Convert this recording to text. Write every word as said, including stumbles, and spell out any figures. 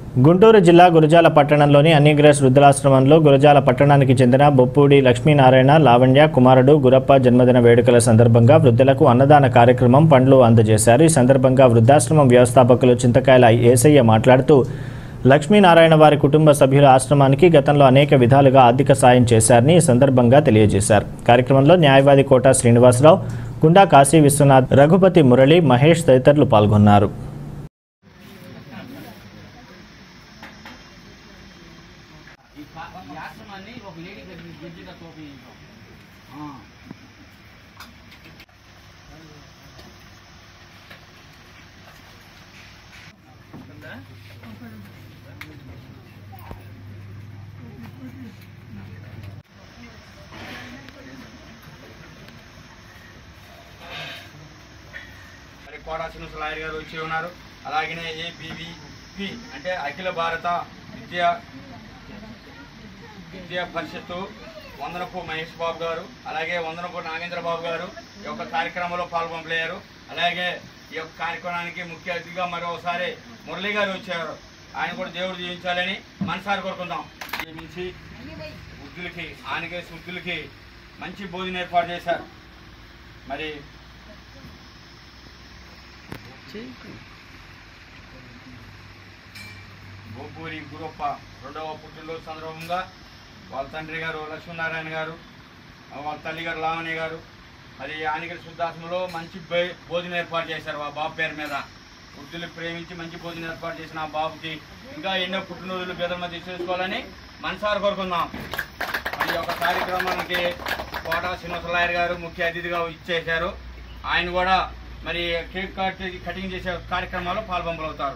గుంటూరు జిల్లా గురజాల పట్టణంలోని అన్నిగ్రేస్ వృద్ధులాశ్రమంలో గురజాల పట్టణానికి చెందిన బొప్పూడి లక్ష్మీనారాయణ లావణ్య కుమారుడు గురప్ప జన్మదిన వేడుకల సందర్భంగా వృద్ధులకు అన్నదాన కార్యక్రమం పండ్లు అందజేశారు। ఈ సందర్భంగా వృద్ధాశ్రమం వ్యవస్థాపకులు చింతకాయల ఏసయ్య మాట్లాడుతూ లక్ష్మీనారాయణ వారి కుటుంబ సభ్యుల ఆశ్రమానికి గతంలో అనేక విధాలుగా ఆర్థిక సాయం చేశారని ఈ సందర్భంగా తెలియజేశారు। కార్యక్రమంలో న్యాయవాది కోట శ్రీనివాసరావు, గుండా కాశీ విశ్వనాథ్, రఘుపతి మురళి, మహేష్ తదితరులు పాల్గొన్నారు। కోట శ్రీనివాసరావు గారు వచ్చి ఉన్నారు। అలాగే ఏబీవీపీ అంటే అఖిల భారత విద్యా విద్యా పరిషత్తు వందనపు మహేష్ బాబు గారు, అలాగే వందనపు నాగేంద్ర బాబు గారు ఈ యొక్క కార్యక్రమంలో పాల్గొనలేరు। అలాగే ఈ యొక్క కార్యక్రమానికి ముఖ్య అతిథిగా మరోసారి మురళి గారు వచ్చారు। ఆయన కూడా దేవుడు జీవించాలని మనసారి కోరుకుందాం। నుంచి వృద్ధులకి ఆనకేసి వృద్ధులకి మంచి భోజనం ఏర్పాటు చేశారు। మరి బొప్పూరి గురప్ప రెండవ పుట్టినరోజు సందర్భంగా వాళ్ళ తండ్రి గారు లక్ష్మీనారాయణ గారు, వాళ్ళ తల్లి గారు లావణ్య గారు మరి ఆనిగిరి శుద్ధాశ్రమంలో మంచి భోజనం ఏర్పాటు చేశారు। ఆ బాబు పేరు మీద వృద్ధులు ప్రేమించి మంచి భోజనం ఏర్పాటు చేసిన ఆ బాబుకి ఇంకా ఎన్నో పుట్టినరోజులు పేదల మధ్య చేసుకోవాలని మనసారి కోరుకుందాం। మరి యొక్క కార్యక్రమానికి కోట శ్రీనివాసరావు గారు ముఖ్య అతిథిగా ఇచ్చేశారు। ఆయన కూడా మరి కేక్ కట్ కటింగ్ చేసే కార్యక్రమాల్లో పాల్గొనగలుగుతారు।